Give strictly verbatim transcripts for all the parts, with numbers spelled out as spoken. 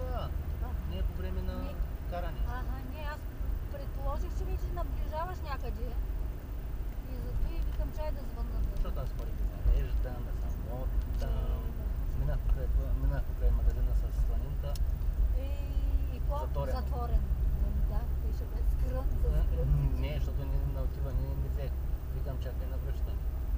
тогава. Не е по време на Не. каране. Ага, не, аз предположих, че вече наближаваш някъде. И зато и викам чай да звънна. Защото аз ходих да нареждам, да съм мотам. Минах покрай, минах покрай магазина с сланинка. И, и по Затворено. затворен. Да, беше без скрън, за скрън. Не, защото не, не отива, не, не взех. Викам чакай на връщане.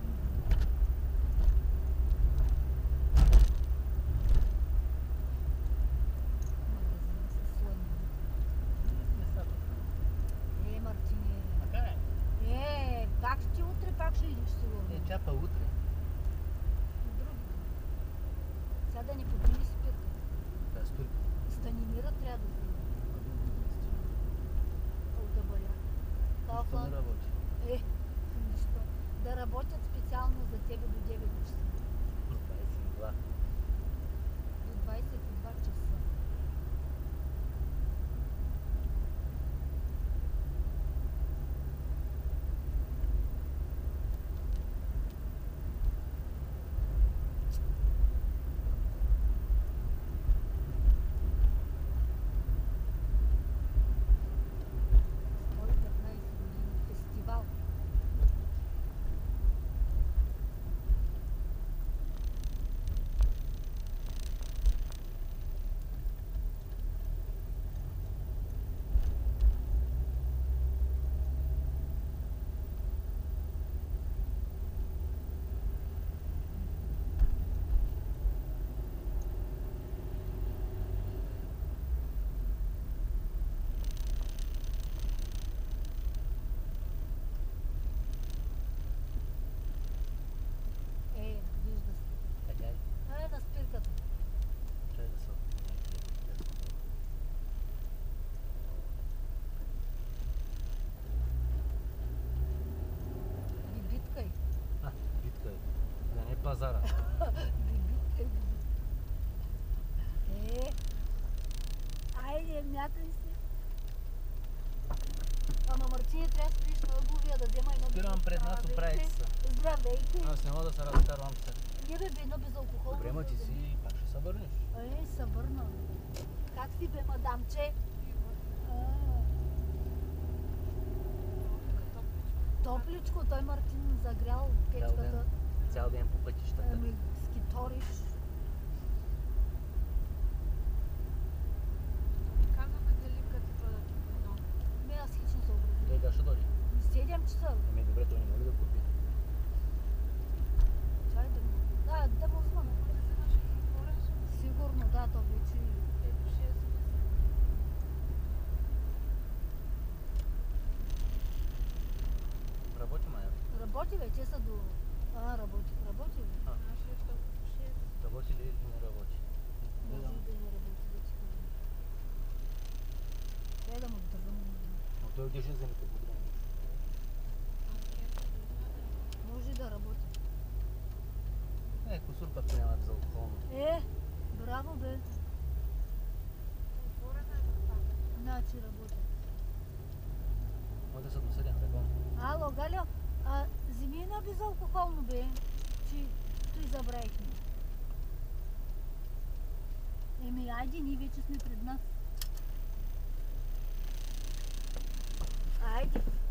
Магазина с сланина. Не са тук. Е, Мартине. Така е. Е, пак ще утре, пак ще идиш сигурно. Е, чапа утре. Други. Сега да ни подмини спирка. Да, спирка. Станимира трябва да вземе. От да бъля. Нищо не работи. Е, нищо. Да работят специално за тебе до девет часа. двайсет и два. До двайсет и два часа. сто и петнайсет години фестивал. Е, вижда се. Къде е? Е, на спирката. Чай да се Бибиткай. А, битка е. Да не е пазара. Бибиткай, бибиткай. Е, айде, мякай се. Ама Мартине, трябва да сприш на ъгловия да взема едно Спирам пред нас, оправите се. Здравейте. Аз не мога да се разкарвам се. Не бе, бе, едно безалкохолно. Добре, ма ти си пак ще се върнеш. Ей, се върна. Как си бе, мадамче? А. Топличко, той Мартин загрял Цял печката. ден, цял ден по пътищата. Ами, скиториш. Казваме дали като бъдат много. Ме, аз хич не се образих. Той ще дойде. седем часа. Еми добре, той не може да купи. Чай да му... Да, да му звъна. Вземаш отворен сум. Сигурно, да, то вече... Ето шест. Работи, Майя. Работи бе, те са до... А, работи, работи бе. А, Наши е толкова шест. работи ли или не работи? Може и да не работи, да ти кажа. Трябва да му държам. Но той отише за мито по време. Може и да работи. Е, кусур пък няма безалкохолно. Е, браво бе. Отворена е вратата. Значи работи. Може да се досъдям, регон. Ало, Галю, а вземи едно безалкохолно бе, че той забравихме. Еми, айде, ние вече сме пред нас. Айде.